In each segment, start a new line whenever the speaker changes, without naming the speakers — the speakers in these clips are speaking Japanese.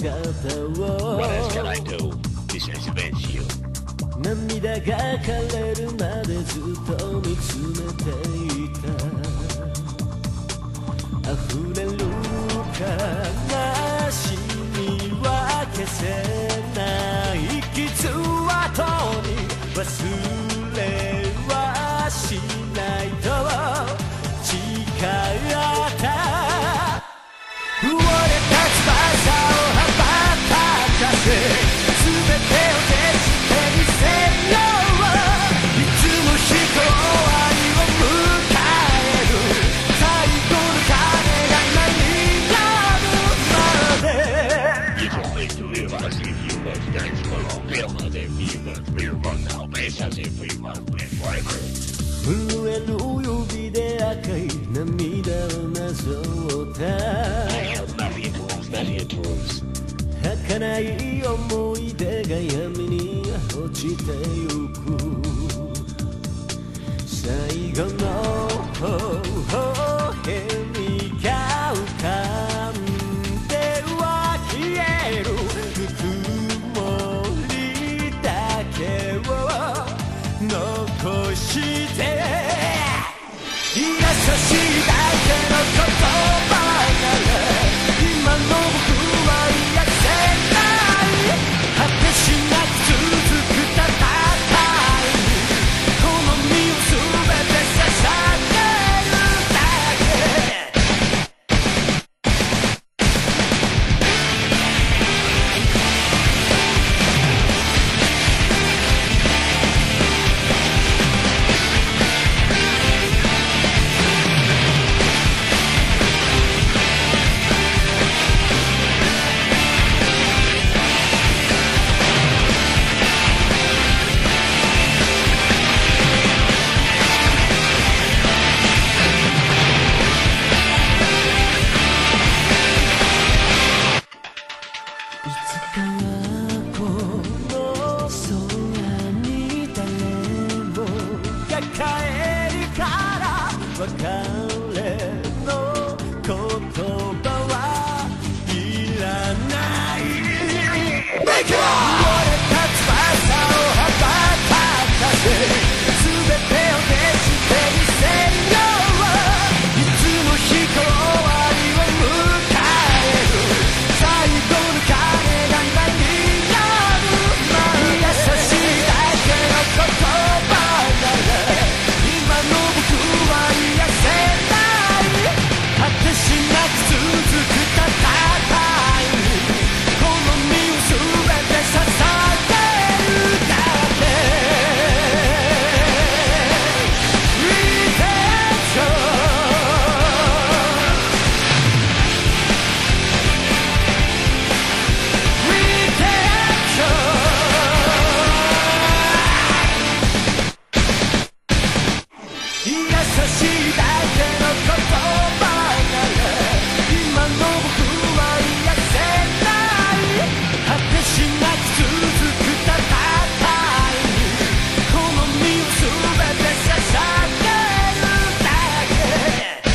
を
What else can I do? This is avenge you.
涙が枯れるまでずっと見つめていた溢れる悲しみは消せない傷跡に忘れはしないと誓った折れた翼を羽ばたかせ全てを消してみせよういつも人終わりを迎える最後の鐘が鳴り止むまで
You don't need to realize if you must dance for long. Feel as if you must be run now. Face as if you must be forever.
震える指で赤い涙をなぞった
I have many rules, many truths.
儚い思い出が闇に落ちてゆく最後の微笑みが浮かんでは消えるぬくもりだけを残して優しいだけの言葉なら今の僕は癒せない果てしなく続く戦いにこの身を全て捧げるだけ別れの言葉はいらない折れた翼を羽ばたかせ全てを消してみせよういつも人終わりを迎える最後の鐘が鳴り止むまで優しいだけの言葉なら今の僕は癒せない果てしなく続く戦いにこの身を全て捧げるだけ Redemption優しいだけの言葉なら今の僕は癒せない果てしなく続く戦いにこの身を全て捧げるだけ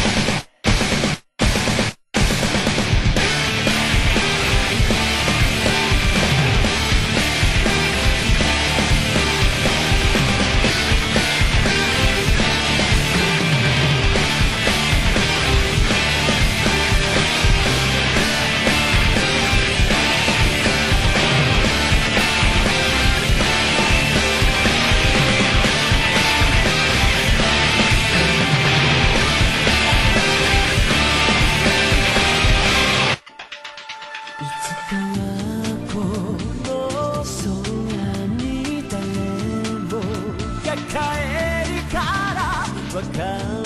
いつかはこの空に誰もが帰りから分かる